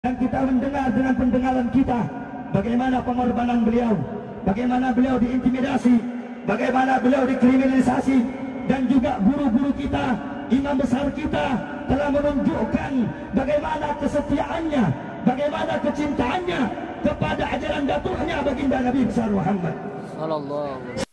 Dan kita mendengar dengan pendengaran kita bagaimana pengorbanan beliau, bagaimana beliau diintimidasi, bagaimana beliau dikriminalisasi, dan juga guru-guru kita, imam besar kita telah menunjukkan bagaimana kesetiaannya, bagaimana kecintaannya kepada ajaran datuknya baginda Nabi besar Muhammad sallallahu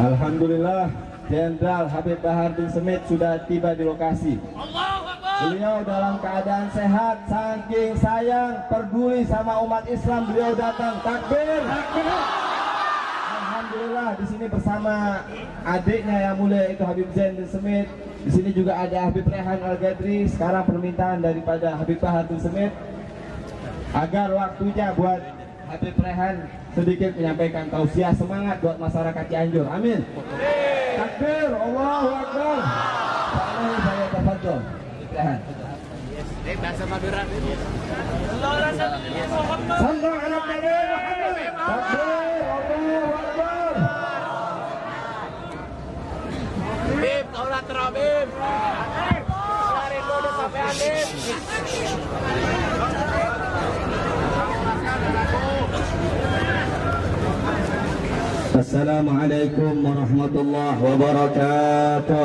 Alhamdulillah, Jenderal Habib Bahar bin Smith sudah tiba di lokasi. Beliau dalam keadaan sehat, saking sayang, peduli sama umat Islam, beliau datang. Takbir. Alhamdulillah, di sini bersama adiknya yang mulia itu Habib Zain bin Smith. Di sini juga ada Habib Rehan Al-Gadri. Sekarang permintaan daripada Habib Bahar bin Smith agar waktunya buat Habib Rehan sedikit menyampaikan tausiah semangat buat masyarakat Cianjur. Amin. Takbir, Allahu Akbar. Saya tafadhol. Rehan. Bahasa Madura. Sallu ala Nabi Muhammad. Takbir, Allahu Akbar. Bim, kaulah terabim. Lari dulu sampai Habib. Assalamualaikum warahmatullahi wabarakatuh.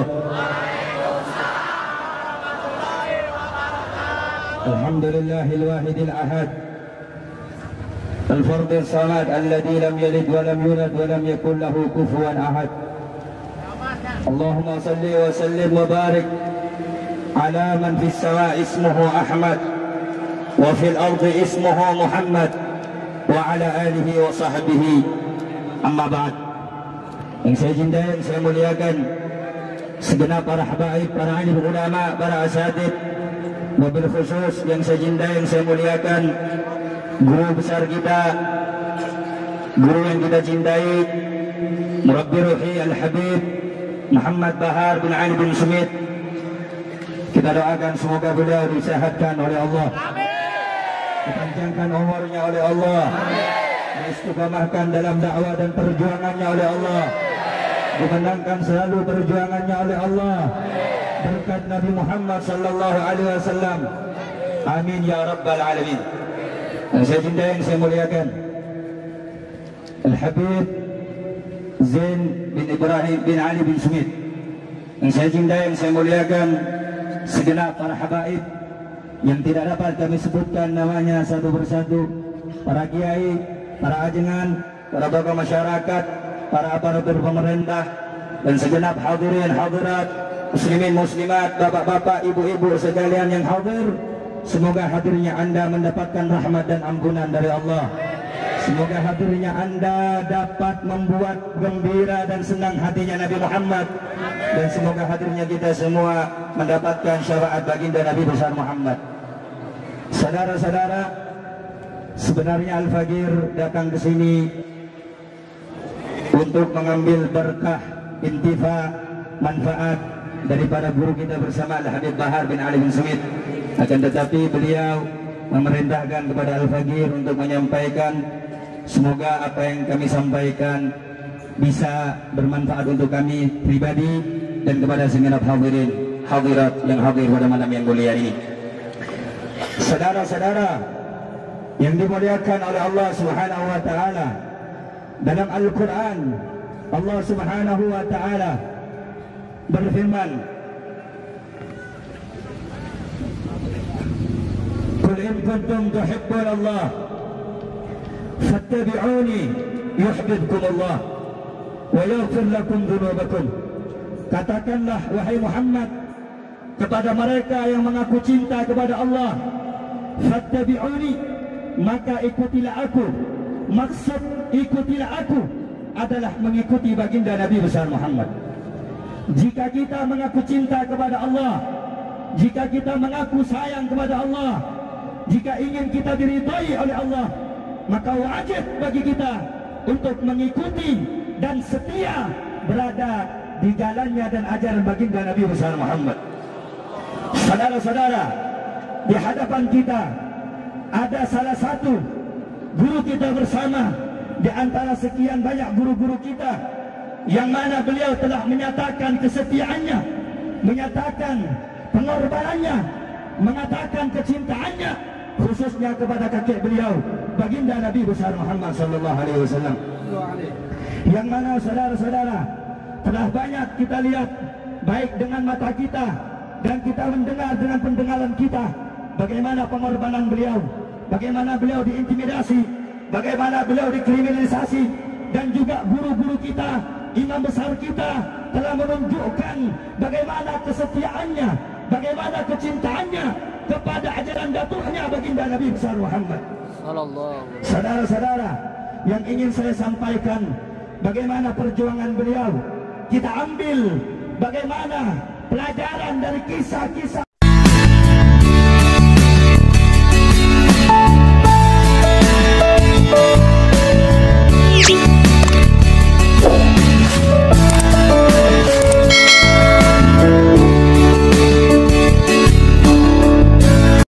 Alhamdulillahil wahidil ahad al-fardis samad alladzi lam yalid wa lam yulad wa lam yakul lahu kufuwan ahad. Allahumma salli wa sallim wa barik ala man fis sama ismuhu Ahmad wa fil ardi ismuhu Muhammad wa ala alihi wa sahbihi. Amma ba'd. Yang saya cintai, yang saya muliakan segenap para habaib, para alim ulama, para asatid, wabil khusus yang saya cintai, yang saya muliakan guru besar kita, guru yang kita cintai, Murabbi Ruhi Al-Habib Muhammad Bahar bin Ali bin Smith. Kita doakan semoga beliau disehatkan oleh Allah, dipanjangkan umurnya oleh Allah, diistiqamahkan dalam dakwah dan perjuangannya oleh Allah, dimenangkan selalu perjuangannya oleh Allah berkat Nabi Muhammad sallallahu alaihi wasallam. Amin ya rabbal alamin. Yang saya cintai, yang saya muliakan Al-Habib Zain bin Ibrahim bin Ali bin Smith. Yang saya cintai, yang saya muliakan segenap para habaib yang tidak dapat kami sebutkan namanya satu persatu, para kiai, para ajengan, para tokoh masyarakat, para aparatur pemerintah, dan segenap hadirin hadirat, muslimin muslimat, bapak-bapak, ibu-ibu sekalian yang hadir. Semoga hadirnya Anda mendapatkan rahmat dan ampunan dari Allah. Semoga hadirnya Anda dapat membuat gembira dan senang hatinya Nabi Muhammad. Dan semoga hadirnya kita semua mendapatkan syafaat baginda Nabi besar Muhammad. Saudara-saudara, sebenarnya Al-Faqir datang ke sini untuk mengambil berkah, intifa, manfaat daripada guru kita bersama Al-Habib Bahar bin Ali bin Smith. Akan tetapi beliau memerintahkan kepada Al-Faqir untuk menyampaikan, semoga apa yang kami sampaikan bisa bermanfaat untuk kami pribadi dan kepada segenap hadirin hadirat yang hadir pada malam yang mulia ini. Saudara-saudara yang dimuliakan oleh Allah Subhanahu wa taala, dalam Al-Qur'an Allah Subhanahu wa taala berfirman, "Qul in kuntum tuhibbun Allah fattabi'uni yuhibbukum Allah wa yaghfir lakum dhunubakum." Katakanlah wahai Muhammad kepada mereka yang mengaku cinta kepada Allah, fattabi'uni, maka ikutilah aku. Maksud ikutilah aku adalah mengikuti baginda Nabi besar Muhammad. Jika kita mengaku cinta kepada Allah, jika kita mengaku sayang kepada Allah, jika ingin kita diridhai oleh Allah, maka wajib bagi kita untuk mengikuti dan setia berada di jalannya dan ajaran baginda Nabi besar Muhammad. Saudara-saudara, di hadapan kita ada salah satu guru kita bersama di antara sekian banyak guru-guru kita, yang mana beliau telah menyatakan kesetiaannya, menyatakan pengorbanannya, mengatakan kecintaannya khususnya kepada kakek beliau baginda Nabi besar Muhammad sallallahu alaihi wasallam. Yang mana saudara-saudara telah banyak kita lihat baik dengan mata kita dan kita mendengar dengan pendengaran kita bagaimana pengorbanan beliau, bagaimana beliau diintimidasi, bagaimana beliau dikriminalisasi, dan juga guru-guru kita imam besar kita telah menunjukkan bagaimana kesetiaannya, bagaimana kecintaannya kepada ajaran datuknya baginda Nabi besar Muhammad. Saudara-saudara, yang ingin saya sampaikan, bagaimana perjuangan beliau, kita ambil bagaimana pelajaran dari kisah-kisah